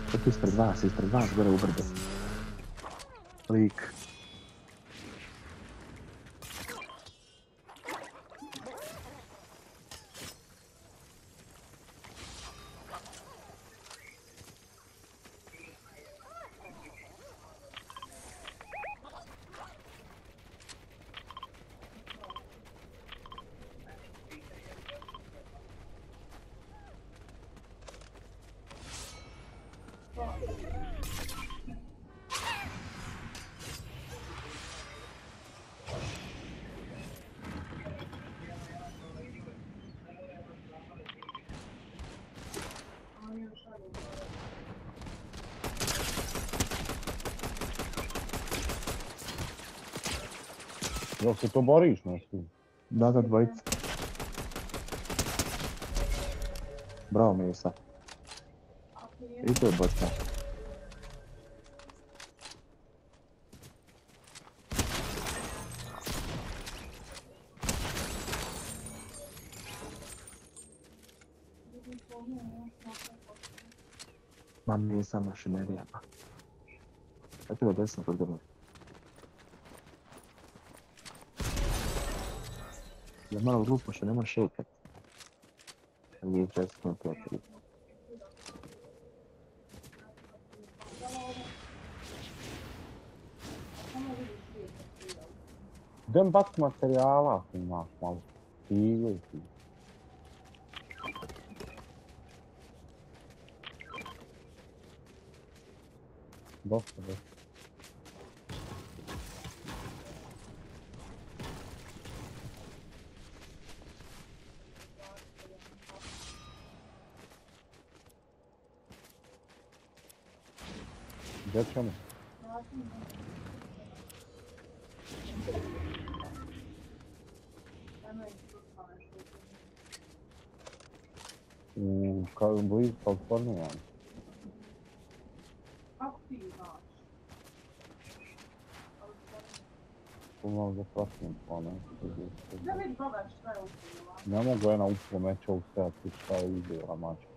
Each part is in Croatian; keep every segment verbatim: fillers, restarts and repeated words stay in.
Eto ispred vas, ispred vas, gore u brdo. Lik. Jel se to boriš nešto? Da, da, dvojica. Bravo, Misa. I to je bočka. Mam Misa mašinerijama. Eto je desno kod grla. Ja malo glupo što ne možeš šekat. Ali je često na prijatelji. Idem bac materijala ako imaš malo. Stigo i ti. Dosta, dosta. Gdje ćemo? U kao blizu Kalifornije. Kako ti znaš? Pomalo da pratim ono. Da vidi pogledaj šta je uspjela. Ne mogu ja na uplo meća ustajati šta je vidjela mačka.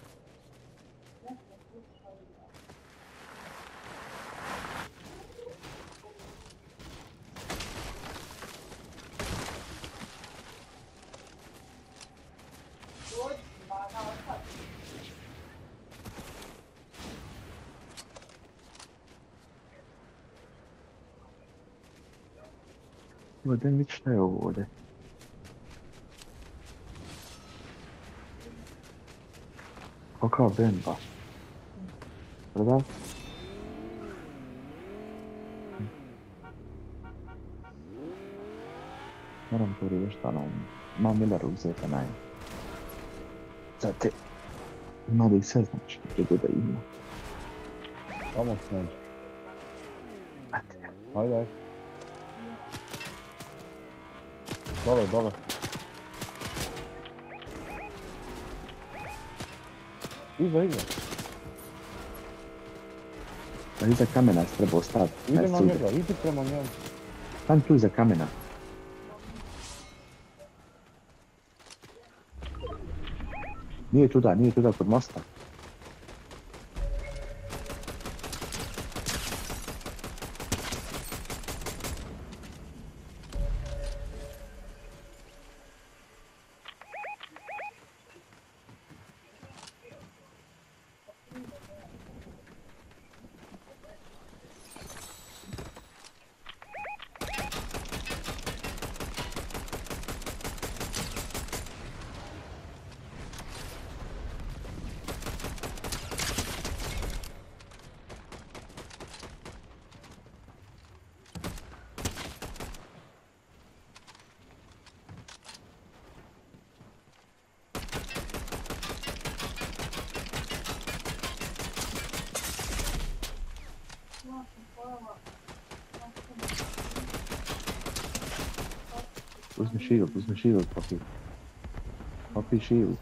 Ovdje mi šta je ovo ovdje? Kakva bemba? Prodal? Moram to riješiti, ono, mam Milleru uzeti naj. Za te... Ima da ih sve znači, gdje da ima. Samo sneđe. Ajde. Ajde, ajde. Dole, dole. Iza, iza. A iza kamena se treba ostaviti. Ide na njega, idi prema njemu. Tam tu iza kamena. Nije tuda, nije tuda kod mosta. Uzmi shield, uzmi shield, Poppy. Poppy shield.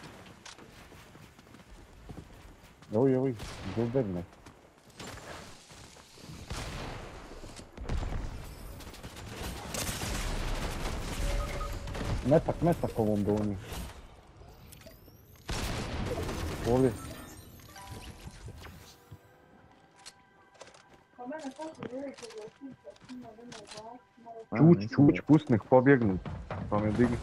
Evo, evo, izgledaj. Metak, metak ovom donju. Ovdje. Pa mene kako vidite da pisa ima vrlo glas, malo A, Čuć, mislim da- čuć, pust nek pobjegnu. Pa me digni.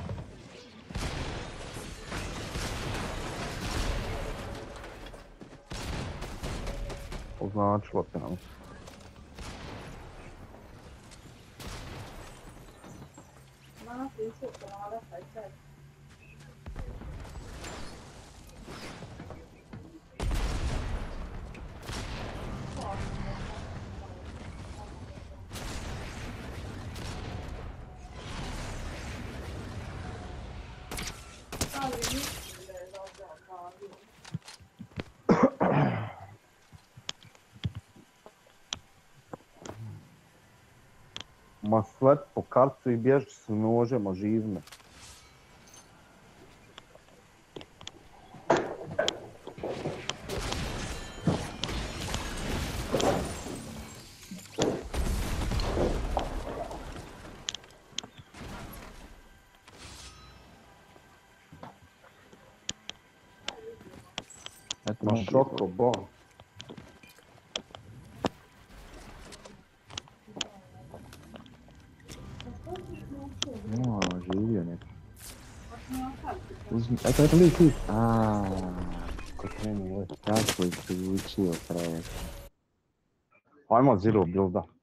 Označilo te nam. nas isto kanala kaj sve. Ali mislim da je dobro radio. Ma slet po kartu i bježi s nožem, oživne. Eto, Ma mogu- šoko, bo. No, živio neki. Uzmi, eto, eto, lik, lik. Aaaa, Ko krenu, oj. kako je priučio kraj. Ajmo zero builda.